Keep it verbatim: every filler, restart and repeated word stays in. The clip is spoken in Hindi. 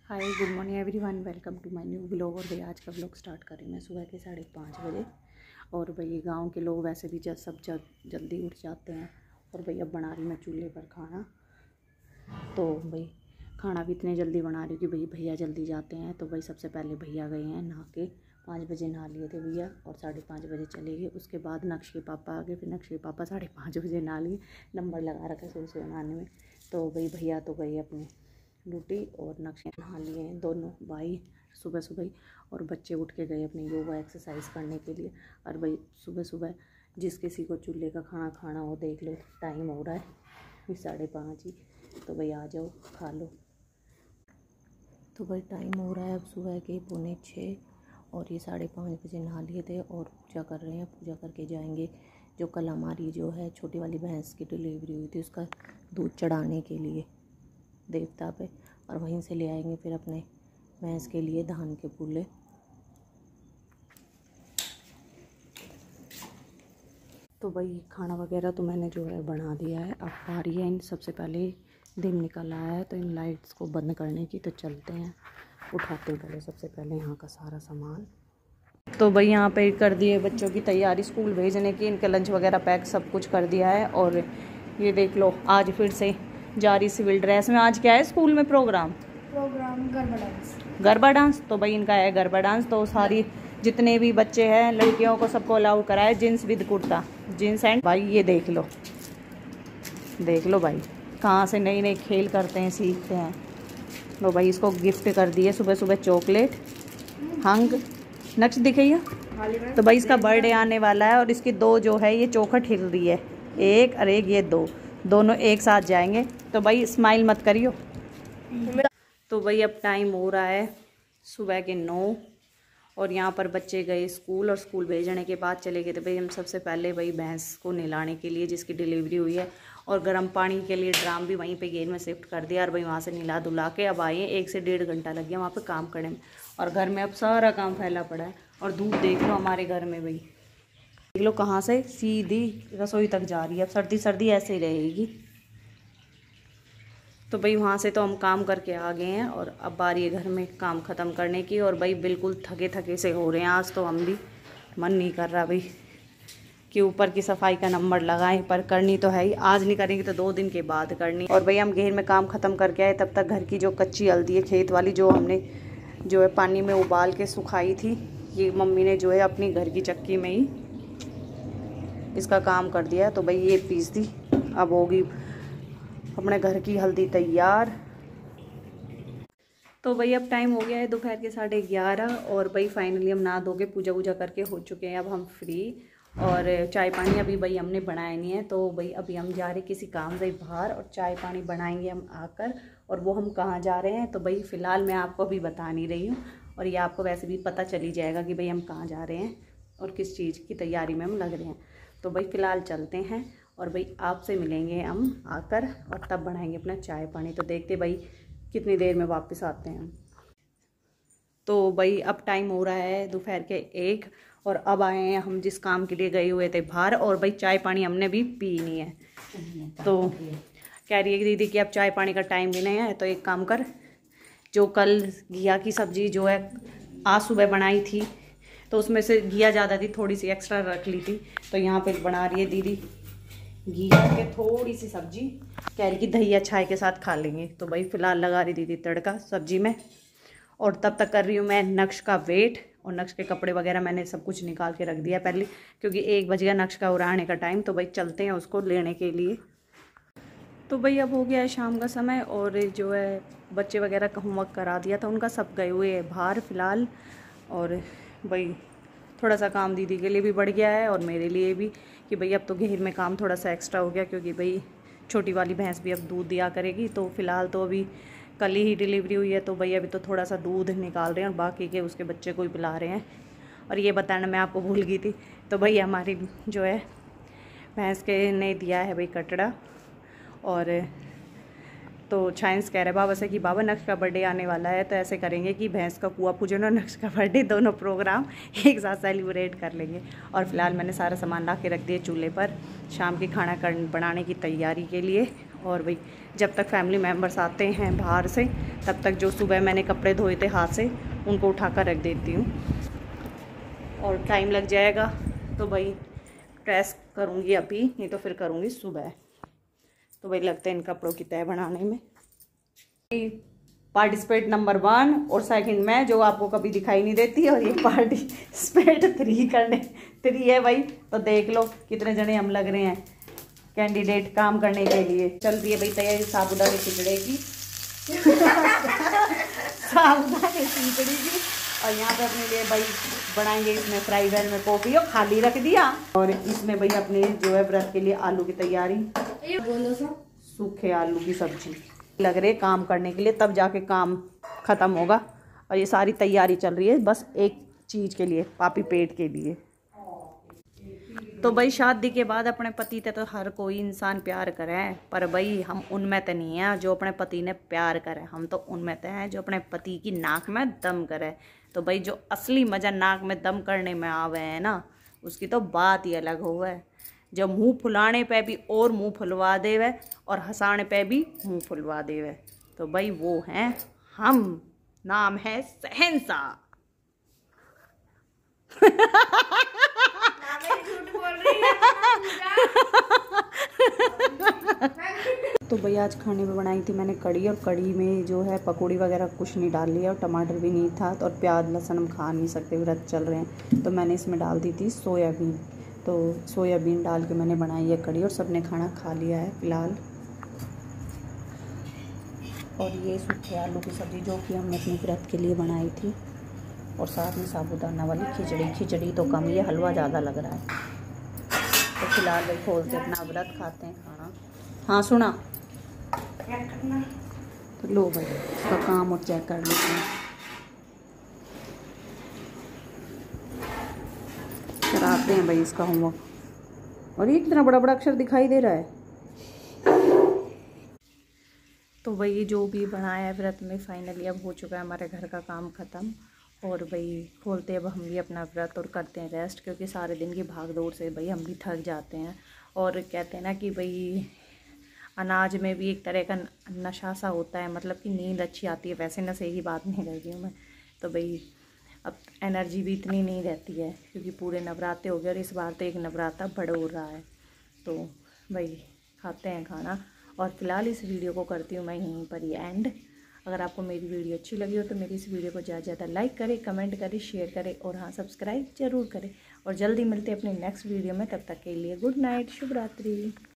Hi good morning everyone, welcome to my new blog. और भाई आज का ब्लॉग स्टार्ट करें मैं सुबह के साढ़े पाँच बजे। और भाई गांव के लोग वैसे भी जब सब जब जल्दी उठ जाते हैं। और भाई अब बना रही मैं चूल्हे पर खाना। तो भाई खाना भी इतने जल्दी बना रही हूँ कि भाई भैया जल्दी जाते हैं। तो भाई सबसे पहले भैया गए हैं नहा के, पाँच बजे नहा लिए थे भैया और साढ़े पाँच बजे चले गए। उसके बाद नक्श के पापा आ गए, फिर नक्श के पापा साढ़े पाँच बजे नहा लिए। नंबर लगा रखा है सुबह सुबह नहाने में। तो भाई भैया तो गए अपने ड्यूटी और नक्शे नहा लिए हैं दोनों भाई सुबह सुबह ही। और बच्चे उठ के गए अपनी योगा एक्सरसाइज करने के लिए। और भाई सुबह सुबह जिस किसी को चूल्हे का खाना खाना हो देख लो, टाइम हो रहा है साढ़े पाँच ही। तो भाई आ जाओ खा लो। तो भाई टाइम हो रहा है अब सुबह के पौने छः और ये साढ़े पाँच बजे नहा लिए थे और पूजा कर रहे हैं। पूजा करके जाएंगे जो कल हमारी जो है छोटी वाली भैंस की डिलीवरी हुई थी उसका दूध चढ़ाने के लिए देवता पे। और वहीं से ले आएंगे फिर अपने भैंस के लिए धान के फूले। तो भाई खाना वगैरह तो मैंने जो है बना दिया है। अब आ रही है इन सबसे पहले दिन निकल आया है तो इन लाइट्स को बंद करने की। तो चलते हैं, उठाते हैं पहले सबसे पहले यहाँ का सारा सामान। तो भाई यहाँ पे कर दिए बच्चों की तैयारी स्कूल भेजने की। इनके लंच वगैरह पैक सब कुछ कर दिया है। और ये देख लो आज फिर से जारी सिविल ड्रेस में। आज क्या है स्कूल में program? Program garba dance. Garba dance. तो भाई इनका है गरबा डांस। तो सारी जितने भी बच्चे हैं लड़कियों को सबको अलाउ करा है jeans with kurta, jeans and. भाई ये देख लो, देख लो भाई कहाँ से नई नई खेल करते हैं, सीखते हैं। लो भाई इसको गिफ्ट कर दिए सुबह सुबह चॉकलेट हंग नक्श दिखाइए। तो भाई इसका बर्थडे आने वाला है और इसकी दो जो है ये चौखट हिल रही है, एक और एक ये दो दोनों एक साथ जाएंगे। तो भाई स्माइल मत करियो। तो भाई अब टाइम हो रहा है सुबह के नौ और यहाँ पर बच्चे गए स्कूल। और स्कूल भेजने के बाद चले गए थे भाई हम सबसे पहले भाई भैंस को नहलाने के लिए जिसकी डिलीवरी हुई है। और गर्म पानी के लिए ड्राम भी वहीं पे गेट में शिफ्ट कर दिया। और भाई वहाँ से नहला धुला के अब आए, एक से डेढ़ घंटा लग गया वहाँ पे काम करने में। और घर में अब सारा काम फैला पड़ा है। और दूध देख लो हमारे घर में भाई, देख लो कहाँ से सीधी रसोई तक जा रही है। अब सर्दी सर्दी ऐसे ही रहेगी। तो भाई वहाँ से तो हम काम करके आ गए हैं और अब बारी है घर में काम ख़त्म करने की। और भाई बिल्कुल थके थके से हो रहे हैं आज तो हम भी। मन नहीं कर रहा भाई कि ऊपर की सफाई का नंबर लगाएं, पर करनी तो है ही। आज नहीं करेंगे तो दो दिन के बाद करनी। और भाई हम घेर में काम ख़त्म करके आए तब तक घर की जो कच्ची हल्दी है खेत वाली, जो हमने जो है पानी में उबाल के सुखाई थी, ये मम्मी ने जो है अपनी घर की चक्की में ही इसका काम कर दिया। तो भाई ये पीस दी, अब होगी अपने घर की हल्दी तैयार। तो भाई अब टाइम हो गया है दोपहर के साढ़े ग्यारह और भाई फाइनली हम नहा धो के पूजा वूजा करके हो चुके हैं। अब हम फ्री और चाय पानी अभी भाई हमने बनाया नहीं है। तो भाई अभी हम जा रहे किसी काम से बाहर और चाय पानी बनाएंगे हम आकर। और वो हम कहाँ जा रहे हैं तो भाई फ़िलहाल मैं आपको अभी बता नहीं रही हूँ। और ये आपको वैसे भी पता चल ही जाएगा कि भाई हम कहाँ जा रहे हैं और किस चीज़ की तैयारी में हम लग रहे हैं। तो भाई फ़िलहाल चलते हैं और भाई आपसे मिलेंगे हम आकर और तब बनाएंगे अपना चाय पानी। तो देखते भाई कितनी देर में वापस आते हैं हम। तो भाई अब टाइम हो रहा है दोपहर के एक और अब आए हैं हम जिस काम के लिए गए हुए थे बाहर। और भाई चाय पानी हमने भी पी नहीं है। तो कह रही है दीदी कि अब चाय पानी का टाइम भी नहीं है। तो एक काम कर, जो कल घिया की सब्ज़ी जो है आज सुबह बनाई थी तो उसमें से घिया ज़्यादा थी, थोड़ी सी एक्स्ट्रा रख ली थी। तो यहाँ पे बना रही है दीदी घिया के थोड़ी सी सब्जी, कह रही कि दही छाय के साथ खा लेंगे। तो भाई फ़िलहाल लगा रही दीदी तड़का सब्जी में। और तब तक कर रही हूँ मैं नक्श का वेट। और नक्श के कपड़े वगैरह मैंने सब कुछ निकाल के रख दिया पहले, क्योंकि एक बज गया नक्श का उड़ाने का टाइम। तो भाई चलते हैं उसको लेने के लिए। तो भाई अब हो गया है शाम का समय और जो है बच्चे वगैरह का होमवर्क करा दिया था उनका, सब गए हुए हैं बाहर फ़िलहाल। और भाई थोड़ा सा काम दीदी के लिए भी बढ़ गया है और मेरे लिए भी कि भाई अब तो घेर में काम थोड़ा सा एक्स्ट्रा हो गया, क्योंकि भाई छोटी वाली भैंस भी अब दूध दिया करेगी। तो फ़िलहाल तो अभी कल ही डिलीवरी हुई है तो भाई अभी तो थोड़ा सा दूध निकाल रहे हैं और बाकी के उसके बच्चे को ही पिला रहे हैं। और ये बताना मैं आपको भूल गई थी, तो भाई हमारी जो है भैंस के ने दिया है भाई कटड़ा। और तो साइंस कह रहे बाबा से कि बाबा नक्श का बर्थडे आने वाला है तो ऐसे करेंगे कि भैंस का कुआ पूजन और नक्श का बर्थडे दोनों प्रोग्राम एक साथ सेलिब्रेट कर लेंगे। और फिलहाल मैंने सारा सामान ला के रख दिया चूल्हे पर शाम की खाना कर बनाने की तैयारी के लिए। और भाई जब तक फैमिली मेम्बर्स आते हैं बाहर से तब तक जो सुबह मैंने कपड़े धोए थे हाथ से उनको उठा कर रख देती हूँ। और टाइम लग जाएगा तो भाई प्रेस करूँगी अभी, नहीं तो फिर करूँगी सुबह। तो भाई लगता है इन कपड़ों की तय बनाने में। पार्टिसिपेट नंबर वन और सेकंड में जो आपको कभी दिखाई नहीं देती, और ये पार्टिसिपेट थ्री करने थ्री है भाई। तो देख लो कितने जने हम लग रहे हैं कैंडिडेट काम करने के लिए। चल रही है भाई तैयारी साबुदाने खिचड़े की साबुदाने खिचड़ी की। और यहाँ पे अपने लिए भाई बनाएंगे इसमें फ्राई पैन में कॉफी, और खाली रख दिया। और इसमें भाई अपने जो है व्रत के लिए आलू की तैयारी, सूखे आलू की सब्जी लग रही है काम करने के लिए, तब जाके काम ख़त्म होगा। और ये सारी तैयारी चल रही है बस एक चीज़ के लिए, पापी पेट के लिए। तो भाई शादी के बाद अपने पति से तो हर कोई इंसान प्यार करे, पर भाई हम उनमें तो नहीं है जो अपने पति ने प्यार करे। हम तो उनमें तो हैं जो अपने पति की नाक में दम करे। तो भाई जो असली मज़ा नाक में दम करने में आवे है ना, उसकी तो बात ही अलग हो है। जब मुंह फुलाने पे भी और मुंह फुलवा देवे, और हंसाने पे भी मुंह फुलवा देवे, तो भाई वो हैं हम। नाम है शहंशाह। तो भाई आज खाने में बनाई थी मैंने कड़ी, और कड़ी में जो है पकौड़ी वगैरह कुछ नहीं डाल लिया, और टमाटर भी नहीं था, और प्याज लहसुन हम खा नहीं सकते, व्रत चल रहे हैं। तो मैंने इसमें डाल दी थी सोयाबीन। तो सोयाबीन डाल के मैंने बनाई है कड़ी, और सबने खाना खा लिया है फ़िलहाल। और ये सूखे आलू की सब्ज़ी जो कि हमने अपने व्रत के लिए बनाई थी, और साथ में साबुदाना वाली खिचड़ी। खिचड़ी तो कम, ये हलवा ज़्यादा लग रहा है। तो फिलहाल भाई खोलते अपना व्रत, खाते हैं खाना। हाँ सुना क्या करना, तो लो भाई इसका काम और चेक कर लेते हैं। कराते हैं भाई इसका होमवर्क। और ये कितना बड़ा बड़ा अक्षर दिखाई दे रहा है। तो भाई जो भी बनाया है व्रत में फाइनली अब हो चुका है हमारे घर का काम ख़त्म। और भाई खोलते अब हम भी अपना व्रत और करते हैं रेस्ट, क्योंकि सारे दिन की भाग दौड़ से भाई हम भी थक जाते हैं। और कहते हैं ना कि भाई अनाज में भी एक तरह का नशा सा होता है, मतलब कि नींद अच्छी आती है। वैसे नशे की बात नहीं कर रही हूँ मैं, तो भाई अब एनर्जी भी इतनी नहीं रहती है, क्योंकि पूरे नवरात्रे हो गए, और इस बार तो एक नवरात्रा बड़ा हो रहा है। तो भाई खाते हैं खाना, और फिलहाल इस वीडियो को करती हूँ मैं यहीं पर ही एंड। अगर आपको मेरी वीडियो अच्छी लगी हो तो मेरी इस वीडियो को ज़्यादा ज़्यादा लाइक करें, कमेंट करें, शेयर करें, और हाँ सब्सक्राइब ज़रूर करें। और जल्दी मिलते हैं अपने नेक्स्ट वीडियो में, तब तक के लिए गुड नाइट, शुभ रात्रि।